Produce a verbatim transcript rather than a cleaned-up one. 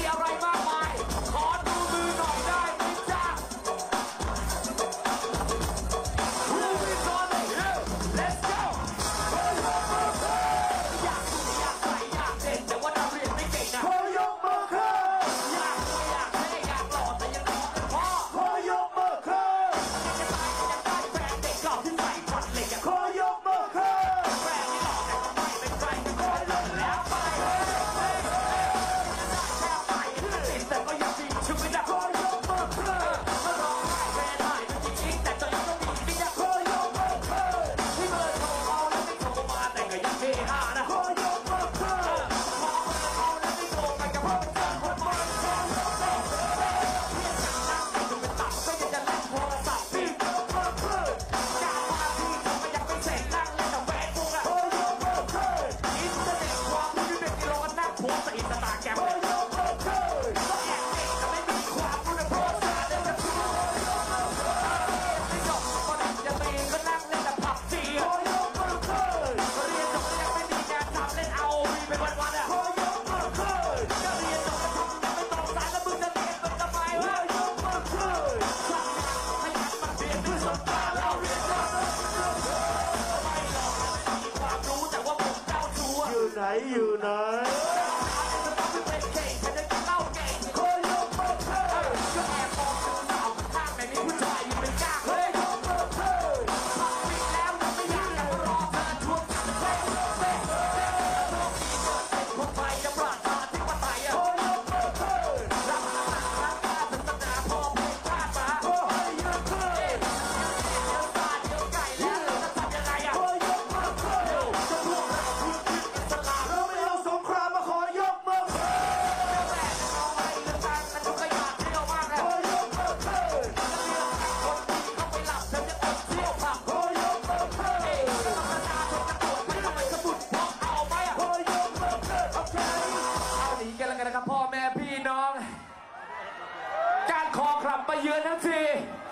อะไรมากมายขอดูมือหน่อยได้ไหมจ๊ะ Who is on the hill Let's go อยากดูอยากใส่อยากเด่นแต่ว่าเราเรียนไม่เก่งนะขอยกมือขึ้นอยากรวยอยากเท่อยากหล่อแต่ยังรอกันพ่อขอยกมือขึ้นจะตายก็ยังได้แฟนเด็กหล่อที่ใส่ฟันเหล็กอะขอยกมือขึ้นแฟนที่หล่อแต่ก็ไม่เป็นไรก็คอยลงแล้วไปแต่ก็ยังมีชีวิตอะขอยกมือขึ้นมาร้องไห้แฟนหายเป็นจริงๆแต่ใจก็มีดีนะขอยกมือขึ้นที่เบอร์โทรเอาแล้วไม่โทรมาแต่ก็ยังเฮฮานะขอยกมือขึ้นพอเบอร์เอาแล้วไม่โทรไปกับพ่อเจอคนใหม่ขอยกมือขึ้นเพียงสั่งนั่งไปจนเป็นตับก็ยังจะเล่นโทรศัพท์พี่ยกมือขึ้นการมาที่ทำไมยังไม่เสร็จนั่งเล่นแต่แฟนพวกอะขอยกมือขึ้นอินเทอร์เน็ตความรู้เด็กที่รอนั่งโพสต์อินสตาแกรมขอยกมือขึ้นไหนอยู่ไหนนะครับพ่อแม่พี่น้องการขอกลับมาเยือนทั้งที